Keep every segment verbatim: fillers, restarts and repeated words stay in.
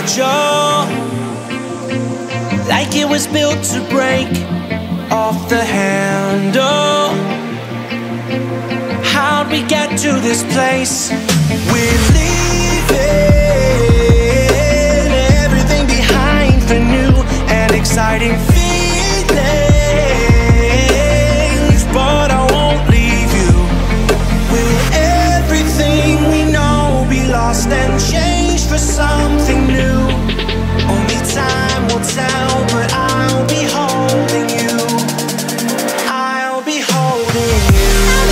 angel, like it was built to break off the handle. How'd we get to this place? We're leaving everything behind for new and exciting feelings, but I won't leave you. Will everything we know be lost and changed for something new? Only time will tell, but I'll be holding you. I'll be holding you.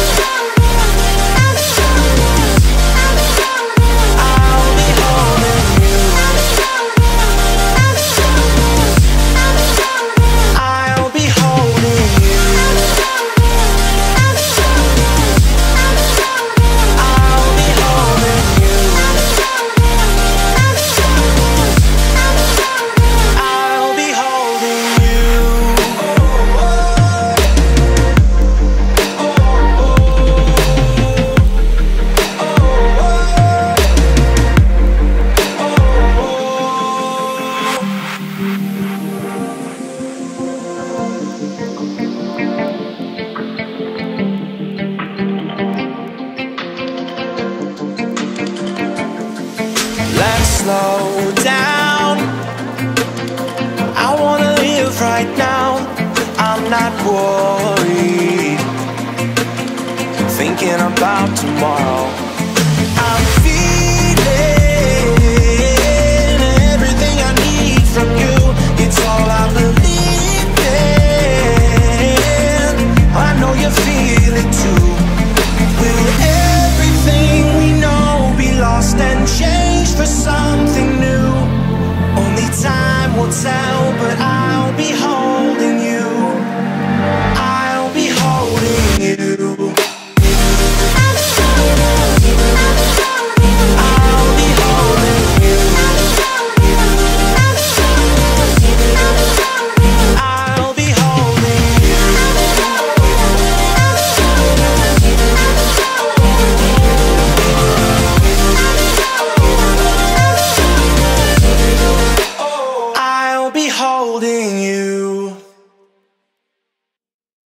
I'll be holding you. I'll be holding you. I'll be holding you. I'll be holding you. Let's slow down. I wanna live right now. I'm not worried, thinking about tomorrow. I'm